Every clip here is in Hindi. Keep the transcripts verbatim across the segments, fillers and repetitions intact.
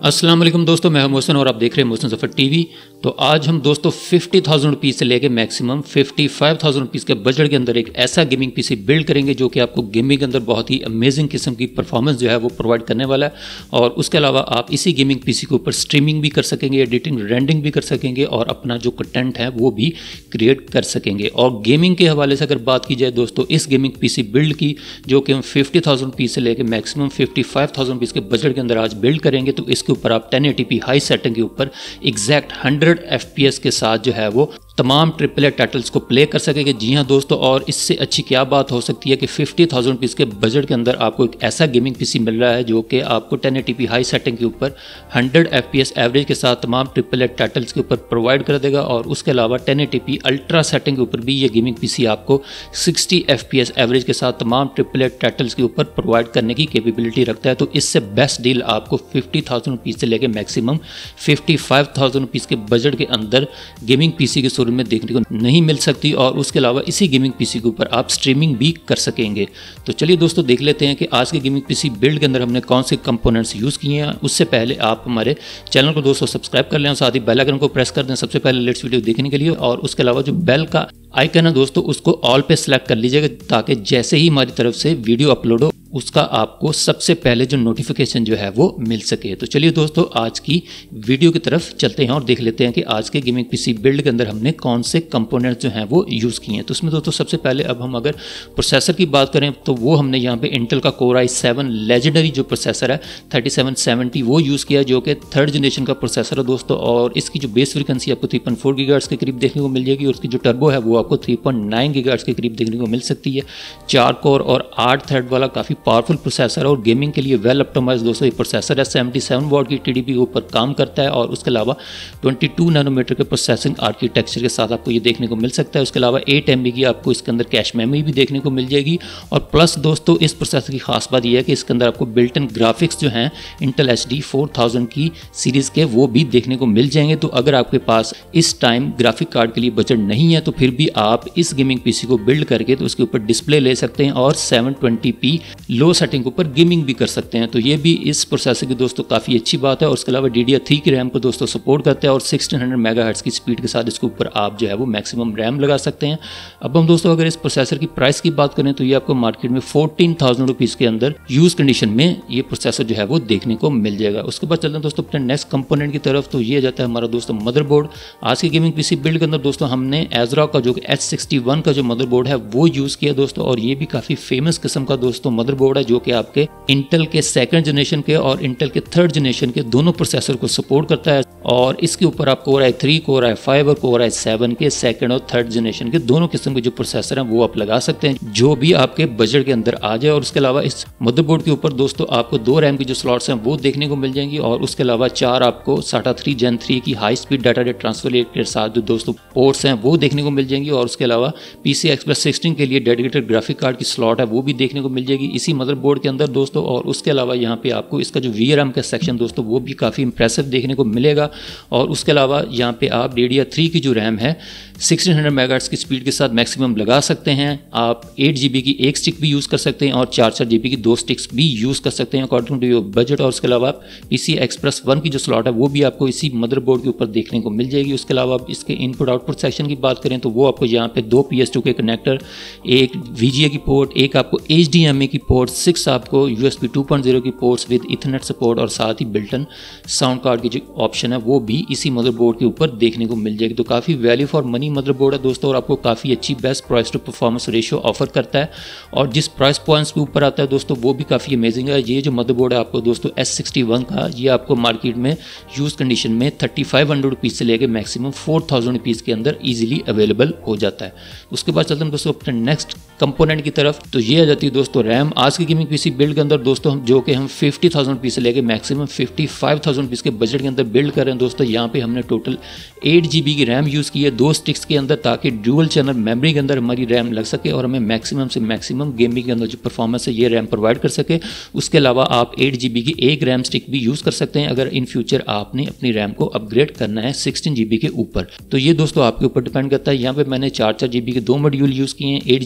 अस्सलाम वालेकुम दोस्तों, मैं हूं मोहसिन और आप देख रहे हैं मोहसिन ज़फ़र टीवी। तो आज हम दोस्तों फिफ्टी थाउजेंड रुपीज़ से लेके maximum fifty five thousand rupees के बजट के अंदर एक ऐसा गेमिंग पीसी बिल्ड करेंगे जो कि आपको गेमिंग के अंदर बहुत ही अमेजिंग किस्म की परफॉर्मेंस जो है वो प्रोवाइड करने वाला है। और उसके अलावा आप इसी गेमिंग पीसी के ऊपर स्ट्रीमिंग भी कर सकेंगे, एडिटिंग रेंडिंग भी कर सकेंगे और अपना जो कंटेंट है वो भी क्रिएट कर सकेंगे। और गेमिंग के हवाले से अगर बात की जाए दोस्तों, इस गेमिंग पीसी बिल्ड की जो कि हम फिफ्टी थाउजेंड रुपीज़ से लेकर maximum fifty five thousand rupees के बजट के अंदर आज बिल्ड करेंगे, तो इसके ऊपर आप ten eighty P high setting के ऊपर exact hundred F P S के साथ जो है वो तमाम ट्रिपल ए टाइटल्स को प्ले कर सकेंगे। जी हाँ दोस्तों, और इससे अच्छी क्या बात हो सकती है कि फिफ्टी थाउजेंड रुपीज़ के बजट के अंदर आपको एक ऐसा गेमिंग पीसी मिल रहा है जो कि आपको ten eighty P high setting के ऊपर hundred F P S average के साथ तमाम ट्रिपल ए टाइटल्स के ऊपर प्रोवाइड कर देगा। और उसके अलावा ten eighty p ultra setting के ऊपर भी ये गेमिंग पीसी आपको sixty F P S average के साथ तमाम ट्रिपल ए टाइटल्स के ऊपर प्रोवाइड करने की कैपेबिलिटी रखता है। तो इससे बेस्ट डील आपको फिफ्टी थाउजेंड रुपीज़ से लेकर maximum fifty five thousand rupees के बजट के अंदर गेमिंग पीसी के शोरूम में देखने को नहीं मिल सकती। और उसके अलावा इसी गेमिंग पीसी के ऊपर आप स्ट्रीमिंग भी कर सकेंगे। तो चलिए दोस्तों देख लेते हैं कि आज के गेमिंग पीसी बिल्ड के अंदर हमने कौन से कंपोनेंट्स यूज़ किए हैं। उससे पहले आप हमारे चैनल को दोस्तों सब्सक्राइब कर लें और साथ ही बेल आइकन को प्रेस कर दें सबसे पहले लेटेस्ट वीडियो देखने के लिए। और उसके अलावा जो बेल का आइकन है दोस्तों उसको ऑल पे सेलेक्ट कर लीजिएगा ताकि जैसे ही हमारी तरफ से वीडियो अपलोड हो उसका आपको सबसे पहले जो नोटिफिकेशन जो है वो मिल सके। तो चलिए दोस्तों आज की वीडियो की तरफ चलते हैं और देख लेते हैं कि आज के गेमिंग पीसी बिल्ड के अंदर हमने कौन से कंपोनेंट्स जो हैं वो यूज़ किए हैं। तो उसमें दोस्तों सबसे पहले अब हम अगर प्रोसेसर की बात करें तो वो हमने यहाँ पे इंटेल का कोर आई सेवन लेजेंडरी जो प्रोसेसर है थर्टी सेवन सेवेंटी वो यूज़ किया जो कि थर्ड जनरेशन का प्रोसेसर है दोस्तों। और इसकी जो बेस फ्रीक्वेंसी आपको थ्री पॉइंट फोर गीगाहर्ट्ज़ के करीब देखने को मिल जाएगी और उसकी जो टर्बो है वो आपको थ्री पॉइंट नाइन गीगाहर्ट्ज़ के करीब देखने को मिल सकती है। चार कोर और आठ थ्रेड वाला काफ़ी पावरफुल प्रोसेसर और गेमिंग के लिए वेल ऑप्टिमाइज्ड दोस्तों ये प्रोसेसर है। सेवेंटी सेवन वॉट की टीडीपी के ऊपर काम करता है और उसके अलावा ट्वेंटी टू नैनोमीटर के प्रोसेसिंग आर्किटेक्चर के साथ आपको ये देखने को मिल सकता है। उसके अलावा एट एम बी की आपको इसके अंदर कैश मेमोरी भी देखने को मिल जाएगी। और प्लस दोस्तों इस प्रोसेसर की खास बात यह है कि इसके अंदर आपको बिल्ट इन ग्राफिक्स जो हैं Intel H D four thousand की सीरीज़ के वो भी देखने को मिल जाएंगे। तो अगर आपके पास इस टाइम ग्राफिक कार्ड के लिए बजट नहीं है तो फिर भी आप इस गेमिंग पीसी को बिल्ड करके तो उसके ऊपर डिस्प्ले ले सकते हैं और seven twenty p low setting के ऊपर गेमिंग भी कर सकते हैं। तो ये भी इस प्रोसेसर की दोस्तों काफ़ी अच्छी बात है। और उसके अलावा डी डी आर थ्री की रैम को दोस्तों सपोर्ट करता है और सिक्सटीन हंड्रेड मेगाहर्ट्ज़ की स्पीड के साथ इसके ऊपर आप जो है वो मैक्सिमम रैम लगा सकते हैं। अब हम दोस्तों अगर इस प्रोसेसर की प्राइस की बात करें तो ये आपको मार्केट में फोर्टीन थाउजेंड रुपीज़ के अंदर यूज कंडीशन में ये प्रोसेसर जो है वो देखने को मिल जाएगा। उसके बाद चलते हैं दोस्तों अपने नेक्स्ट कंपोनेंट की तरफ। तो ये जाता है हमारा दोस्तों मदरबोर्ड। आज की गेमिंग पीसी बिल्ड के अंदर दोस्तों हमने एजरा का जो एच सिक्सटी वन का जो मदरबोर्ड है वो यूज़ किया दोस्तों। और ये भी काफ़ी फेमस किस्म का दोस्तों मदरबोर्ड है जो कि आपके इंटेल के सेकंड जनरेशन के और इंटेल के थर्ड जनरेशन के दोनों प्रोसेसर को सपोर्ट करता है। और इसके ऊपर आप core I three, core I five और कोर आई सेवन के सेकंड और थर्ड जनरेशन के दोनों किस्म के जो प्रोसेसर हैं वो आप लगा सकते हैं जो भी आपके बजट के अंदर आ जाए। और उसके अलावा इस मदरबोर्ड के ऊपर दोस्तों आपको दो रैम की जो स्लॉट्स हैं वो देखने को मिल जाएंगी। और उसके अलावा चार आपको साटा थ्री जेन थ्री की high speed data rate transfer के साथ जो दोस्तों पोर्ट्स हैं वो देखने को मिल जाएंगी। और उसके अलावा पी सी एक्सप्रेस सिक्सटीन के लिए डेडिकेटेड ग्राफिक कार्ड की स्लॉट है वो भी देखने को मिल जाएगी इसी मदरबोर्ड के अंदर दोस्तों। और उसके अलावा यहाँ पे आपको इसका जो वी रैम का सेक्शन दोस्तों वो भी काफ़ी इंप्रेसिव देखने को मिलेगा। और उसके अलावा यहाँ पे आप डी डी आर थ्री की जो रैम है सिक्सटीन हंड्रेड मेगाहर्ट्ज़ की स्पीड के साथ मैक्सिमम लगा सकते हैं। आप एट जी बी की एक स्टिक भी यूज़ कर सकते हैं और चार चार जी बी की दो स्टिक्स भी यूज़ कर सकते हैं अकॉर्डिंग टू योर बजट। और उसके अलावा पी सी एक्सप्रेस वन की जो स्लॉट है वो भी आपको इसी मदरबोर्ड के ऊपर देखने को मिल जाएगी। उसके अलावा आप इसके इनपुट आउटपुट सेक्शन की बात करें तो वो आपको यहाँ पे दो पी एस टू के कनेक्टर, एक वी जी ए की पोर्ट, एक आपको एच डी एम ए की पोर्ट, सिक्स आपको U S B two point zero की पोर्ट्स विद इथरनेट सपोर्ट और साथ ही बिल्टन साउंड कार्ड की जो ऑप्शन है वो भी इसी मदरबोर्ड के ऊपर देखने को मिल जाएगी। तो काफ़ी वैल्यू फॉर मनी मदरबोर्ड है दोस्तों और आपको काफ़ी अच्छी best price to performance ratio offer करता है। और जिस प्राइस पॉइंट्स के ऊपर आता है दोस्तों वो भी काफ़ी अमेजिंग है। ये जो मदरबोर्ड है आपको दोस्तों एस सिक्सटी वन का ये आपको मार्केट में यूज़ कंडीशन में थर्टी फाइव हंड्रेड रुपीज़ से लेकर मैक्सिमम फोर थाउजेंड रुपीज़ के अंदर ईजिली अवेलेबल हो जाता है। उसके बाद चलते हैं दोस्तों अपने नेक्स्ट कंपोनेंट की तरफ। तो ये आ जाती है दोस्तों रैम। आज की गेमिंग पीसी बिल्ड के अंदर दोस्तों हम जो कि हम फिफ्टी थाउजेंड रुपीज़ से लेकर maximum fifty five thousand rupees के बजट के अंदर बिल्ड कर रहे हैं दोस्तों। यहाँ पे हमने टोटल एट जी बी की रैम यूज़ की है दो स्टिक्स के अंदर ताकि ड्यूअल चैनल मेमोरी के अंदर हमारी रैम लग सके और हमें मैक्सिमम से मैक्सिमम गेमिंग के अंदर जो परफॉर्मेंस है ये रैम प्रोवाइड कर सके। उसके अलावा आप एट जी बी की एक रैम स्टिक भी यूज़ कर सकते हैं अगर इन फ्यूचर आपने अपनी रैम को अपग्रेड करना है सिक्सटीन जी बी के ऊपर। तो ये दोस्तों आपके ऊपर डिपेंड करता है। यहाँ पे मैंने चार चार जी बी के दो मॉड्यूल यूज़ किए हैं। एट जी बी की टोटल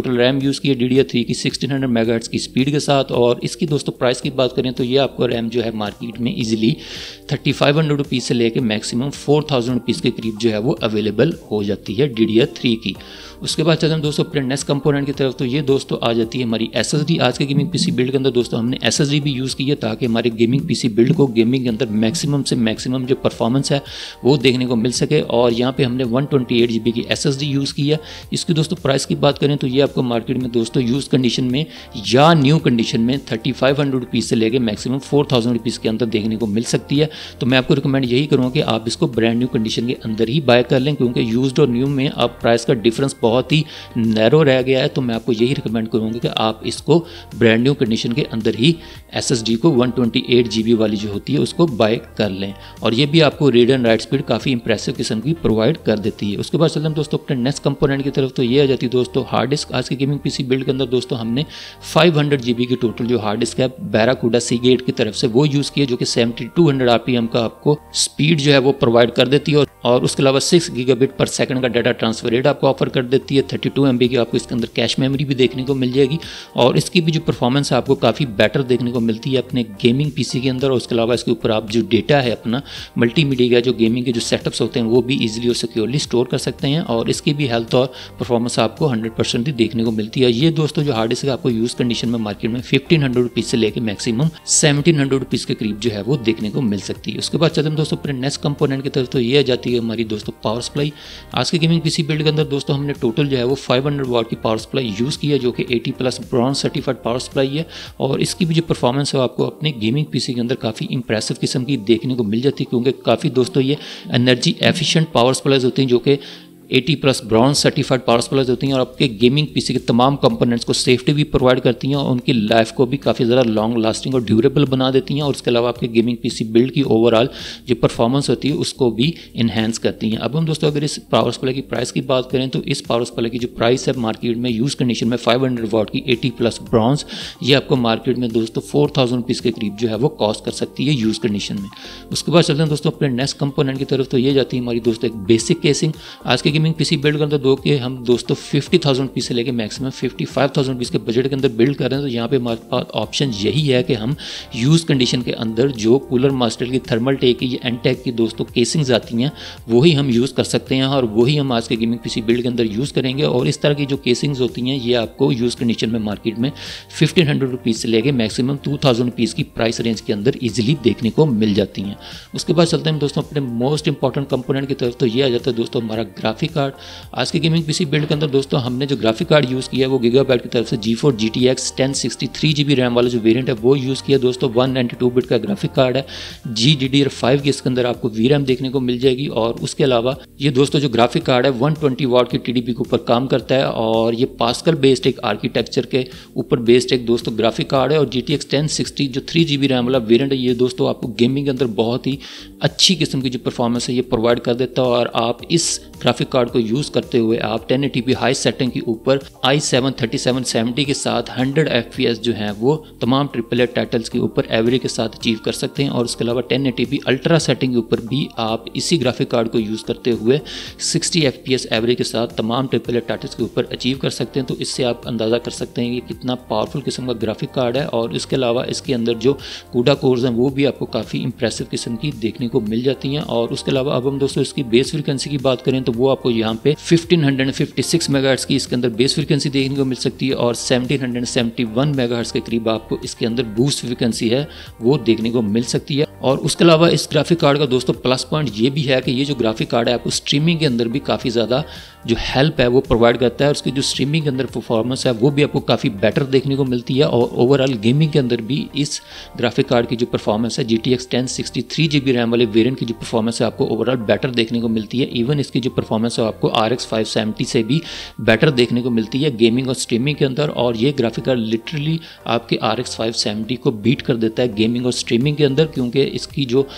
टोटल रैम यूज़ की है डी डी आर थ्री की सिक्सटीन हंड्रेड मेगाहर्ट्ज़ की स्पीड के साथ। और इसकी दोस्तों प्राइस की बात करें तो ये आपको रैम जो है मार्केट में easily thirty five hundred rupees से लेके मैक्सिमम फोर थाउजेंड रुपीज़ के करीब जो है वो अवेलेबल हो जाती है डी डी आर थ्री की। उसके बाद चलते हैं दोस्तों अपने नेक्स्ट कंपोनेंट की तरफ। तो ये दोस्तों आ जाती है हमारी एस एस डी। आज के गेमिंग पीसी बिल्ड के अंदर दोस्तों हमने एस एस डी भी यूज़ की है ताकि हमारे गेमिंग पीसी बिल्ड को गेमिंग के अंदर मैक्सिमम से मैक्सिमम जो परफॉर्मेंस है वो देखने को मिल सके। और यहाँ पे हमने one twenty eight G B की एस एस डी यूज़ की है। इसकी दोस्तों प्राइस की बात करें तो ये आपको मार्केट में दोस्तों यूज़ कंडीशन में या न्यू कंडीशन में थर्टी फाइव हंड्रेड रुपीज़ से लेकर मैक्सिमम फोर थाउजेंड रुपीज़ के अंदर देखने को मिल सकती है। तो मैं आपको रिकमेंड यही करूँगा कि आप इसको ब्रांड न्यू कंडीशन के अंदर ही बाय कर लें, क्योंकि यूज्ड और न्यू में अब प्राइस का डिफरेंस बहुत ही नैरो रह गया है। तो मैं आपको यही रिकमेंड करूँगा कि आप इसको ब्रांड न्यू कंडीशन के अंदर ही एसएसडी को वन ट्वेंटी एट जीबी वाली जो होती है उसको बाय कर लें। और ये भी आपको रीड एंड राइट स्पीड काफ़ी इंप्रेसिव किस्म की प्रोवाइड कर देती है। उसके बाद चलते हैं दोस्तों अपने नेक्स्ट कंपोनेंट की तरफ। तो ये आ जाती है दोस्तों हार्ड डिस्क। आज के गेमिंग पीसी बिल्ड के अंदर दोस्तों हमने फाइव हंड्रेड जीबी की टोटल जो हार्ड डिस्क है बैराकूडा सीगेट की तरफ से वो यूज़ की है, जो कि सेवेंटी टू हंड्रेड आरपीएम का आपको स्पीड जो है वो प्रोवाइड कर देती है। और उसके अलावा सिक्स गीगाबिट पर सेकंड का डाटा ट्रांसफर रेट आपको ऑफर कर देती है। थर्टी टू एम बी की आपको इसके अंदर कैश मेमोरी भी देखने को मिल जाएगी। और इसकी भी जो परफॉर्मेंस है आपको काफ़ी बेटर देखने को मिलती है अपने गेमिंग पीसी के अंदर। और उसके अलावा इसके ऊपर आप जो डेटा है अपना मल्टीमीडिया का जो गेमिंग के जो सेटअप्स होते हैं वो भी ईजिली और सिक्योरली स्टोर कर सकते हैं। और इसकी भी हेल्थ और परफॉर्मेंस आपको हंड्रेड परसेंट ही देखने को मिलती है। ये दोस्तों जो हार्ड डिस्क आपको यूज़ कंडीशन में मार्केट में फिफ्टीन हंड्रेड रुपीज़ से लेकर मैक्सिमम सेवनटीन हंड्रेड रुपीज़ के करीब जो है वो देखने को मिल सकती है। उसके बाद चलते हैं दोस्तों अपने नेक्स्ट कंपोनेंट की तरफ। तो ये आ जाती है हमारी दोस्तों पावर सप्लाई। आज के गेमिंग पीसी बिल्ड के अंदर दोस्तों हमने टोटल जो है वो फाइव हंड्रेड वाट की पावर सप्लाई यूज़ की है, जो कि eighty plus bronze certified power supply है। और इसकी भी जो परफॉर्मेंस है आपको अपने गेमिंग पीसी के अंदर काफ़ी इंप्रेसिव किस्म की देखने को मिल जाती है, क्योंकि काफ़ी दोस्तों ये एनर्जी एफिशिएंट पावर सप्लाईज होती हैं जो कि eighty plus bronze certified power supplies होती हैं और आपके गेमिंग पीसी के तमाम कंपोनेंट्स को सेफ्टी भी प्रोवाइड करती हैं और उनकी लाइफ को भी काफ़ी ज़्यादा लॉन्ग लास्टिंग और ड्यूरेबल बना देती हैं। और उसके अलावा आपके गेमिंग पीसी बिल्ड की ओवरऑल जो परफॉर्मेंस होती है उसको भी इन्हेंस करती हैं। अब हम दोस्तों अगर इस पावर सप्लाई की प्राइस की बात करें तो इस पावर सप्लाई की जो प्राइस है मार्केट में यूज़ कंडीशन में फाइव हंड्रेड वाट की एटी प्लस ब्रॉन्ज, ये आपको मार्केट में दोस्तों फोर थाउजेंड रुपीज़ के करीब जो है वो कॉस्ट कर सकती है यूज़ कंडीशन में। उसके बाद चलते हैं दोस्तों अपने नेक्स्ट कंपोनेंट की तरफ। तो ये जाती है हमारी दोस्तों एक बेसिक केसिंग। आज के गेमिंग पीसी बिल्ड के अंदर दो के हम दोस्तों फिफ्टी थाउजेंड रुपीज़ से लेकर maximum fifty five thousand rupees के बजट के अंदर बिल्ड कर रहे हैं। तो यहाँ पे हमारे पास ऑप्शन यही है कि हम यूज़ कंडीशन के अंदर जो कूलर मास्टर की थर्मल टेक की या एनटेक की दोस्तों केसिंग्स आती हैं वही हम यूज़ कर सकते हैं और वही हम आज के गेमिंग पीसी बिल्ड के अंदर यूज़ करेंगे। और इस तरह की जो केसिंग्स होती हैं ये आपको यूज़ कंडीशन में मार्केट में फिफ्टीन हंड्रेड रुपीज़ से लेकर मैक्सिमम टू थाउजेंड रुपीज़ की प्राइस रेंज के अंदर ईजिली देखने को मिल जाती हैं। उसके बाद चलते हैं दोस्तों अपने मोस्ट इंपॉर्टेंट कंपोनेंट की तरफ। तो ये आ जाता है दोस्तों हमारा ग्राफिक कार्ड। आज के गेमिंग पीसी बिल्ड के अंदर दोस्तों हमने जो ग्राफिक कार्ड यूज़ किया है वो गीगाबाइट की तरफ से G four G T X ten sixty three G B RAM वाला जो वेरिएंट है वो यूज़ किया दोस्तों। वन नाइन्टी टू बिट का ग्राफिक कार्ड है, G D D R five की इसके अंदर आपको वी रैम देखने को मिल जाएगी। और उसके अलावा ये दोस्तों जो ग्राफिक कार्ड है वन ट्वेंटी वाट की टी डी पी के ऊपर काम करता है और ये पास्कल बेस्ड एक आर्किटेक्चर के ऊपर बेस्ड एक दोस्तों ग्राफिक कार्ड है। और G T X ten sixty जो थ्री जी बी रैम वाला वेरिएंट है ये दोस्तों आपको गेमिंग के अंदर बहुत ही अच्छी किस्म की जो परफॉर्मेंस है ये प्रोवाइड कर देता है। और आप इस ग्राफिक कार्ड को यूज़ करते हुए आप ten eighty P high setting के ऊपर I seven thirty seven seventy के साथ हंड्रेड एफ पी एस जो है वो तमाम ट्रिपल ए टाइटल्स के ऊपर एवरेज के साथ अचीव कर सकते हैं। और उसके अलावा ten eighty p ultra setting के ऊपर भी आप इसी ग्राफिक कार्ड को यूज़ करते हुए sixty F P S average के साथ तमाम ट्रिपल ए टाइटल्स के ऊपर अचीव कर सकते हैं। तो इससे आप अंदाज़ा कर सकते हैं कि कितना पावरफुल किस्म का ग्राफिक कार्ड है। और इसके अलावा इसके अंदर जो कूडा कोर्स हैं वो भी आपको काफ़ी इंप्रेसिव किस्म की देखने को मिल जाती हैं। और उसके अलावा अब हम दोस्तों इसकी बेस फ्रीक्वेंसी की बात करें तो वो आपको यहाँ पे फिफ्टीन फिफ्टी सिक्स मेगाहर्ट्ज़ की इसके अंदर बेस फ्रीक्वेंसी देखने को मिल सकती है और सेवनटीन सेवेंटी वन मेगाहर्ट्ज़ के करीब आपको इसके अंदर बूस्ट फ्रीक्वेंसी है वो देखने को मिल सकती है। और उसके अलावा इस ग्राफिक कार्ड का दोस्तों प्लस पॉइंट ये भी है कि ये जो ग्राफिक कार्ड है आपको स्ट्रीमिंग के अंदर भी काफ़ी ज़्यादा जो हेल्प है वो प्रोवाइड करता है। और उसकी जो स्ट्रीमिंग के अंदर परफॉर्मेंस है वो भी आपको काफ़ी बेटर देखने को मिलती है। और ओवरऑल गेमिंग के अंदर भी इस ग्राफिक कार्ड की जो परफॉर्मेंस है G T X ten sixty three G B RAM वाले वेरिएंट की जो परफॉर्मेंस है आपको ओवरऑल बेटर देखने को मिलती है। इवन इसकी जो परफॉर्मेंस है आपको आर एक्स फाइव सेवेंटी से भी बेटर देखने को मिलती है गेमिंग और स्ट्रीमिंग के अंदर। और ये ग्राफिक कार्ड लिटरली आपके आर एक्स फाइव सेवेंटी को बीट कर देता है गेमिंग और स्ट्रीमिंग के अंदर, क्योंकि इसकी जो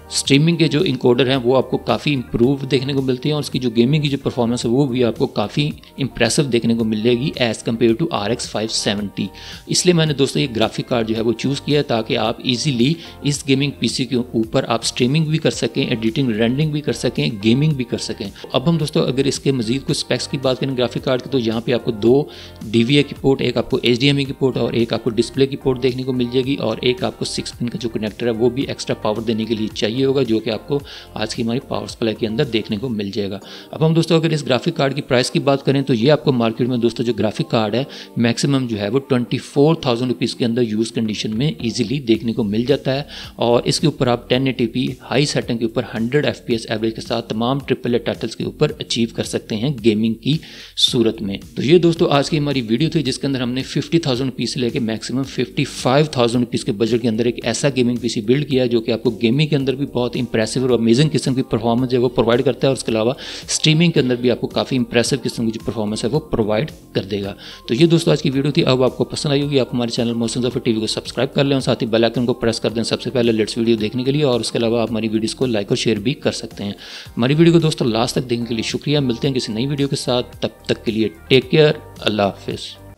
स्ट्रीमिंग के जो इंकोडर हैं वो आपको काफ़ी इंप्रूव देखने को मिलते हैं और उसकी जो गेमिंग की जो परफॉर्मेंस है वो भी आपको काफ़ी इंप्रेसिव देखने को मिलेगी as compare to R X five seventy. इसलिए मैंने दोस्तों ये ग्राफिक कार्ड जो है वो चूज़ किया ताकि आप इजीली इस गेमिंग पीसी के ऊपर आप स्ट्रीमिंग भी कर सकें, एडिटिंग, रेंडरिंग भी कर सकें, गेमिंग भी कर सकें। अब हम दोस्तों अगर इसके मजीद कुछ स्पेक्स की बात करें ग्राफिक कार्ड की, तो यहाँ पे आपको दो डी वी ए की पोर्ट, एक आपको एच डी एम आई की पोर्ट और एक आपको डिस्प्ले की पोर्ट देखने को मिल जाएगी और एक आपको सिक्स पिन का जो कनेक्टर है वो भी एक्स्ट्रा पावर देने के लिए चाहिए होगा, जो कि आपको आज की हमारी पावर सप्लाई के अंदर देखने को मिल जाएगा। अब हम दोस्तों अगर इस ग्राफिक कार्ड की प्राइस की बात करें तो ये आपको मार्केट में दोस्तों जो ग्राफिक कार्ड है मैक्सिमम जो है वो ट्वेंटी फोर थाउजेंड रुपीज़ के अंदर यूज़ कंडीशन में ईजिली देखने को मिल जाता है और इसके ऊपर आप ten eighty P high setting के ऊपर hundred F P S average के साथ तमाम ट्रिपल ए टाइटल्स के ऊपर अचीव कर सकते हैं गेमिंग की सूरत में। तो ये दोस्तों आज की हमारी वीडियो थी जिसके अंदर हमने फिफ्टी थाउजेंड रुपीज़ से लेकर maximum fifty five thousand rupees के बजट के अंदर एक ऐसा गेमिंग पीसी बिल्ड किया है जो कि आपको गेमिंग के अंदर भी बहुत इंप्रेसिव और अमेजिंग किस्म की परफॉर्मेंस है वो प्रोवाइड करता है और उसके अलावा स्ट्रीमिंग के अंदर भी आपको काफ़ी इंप्रेसिव किस्म की जो परफॉर्मेंस है वो प्रोवाइड कर देगा। तो ये दोस्तों आज की वीडियो थी। अब आपको पसंद आई होगी, आप हमारे चैनल मोशन ज़फर टीवी को सब्सक्राइब कर लें और साथ ही बेल आइकन को प्रेस कर दें सबसे पहले लेटेस्ट वीडियो देखने के लिए और उसके अलावा आप हमारी वीडियोस को लाइक और शेयर भी कर सकते हैं। हमारी वीडियो को दोस्तों लास्ट तक देखने के लिए शुक्रिया। मिलते हैं किसी नई वीडियो के साथ, तब तक के लिए टेक केयर, अल्लाह हाफिज़।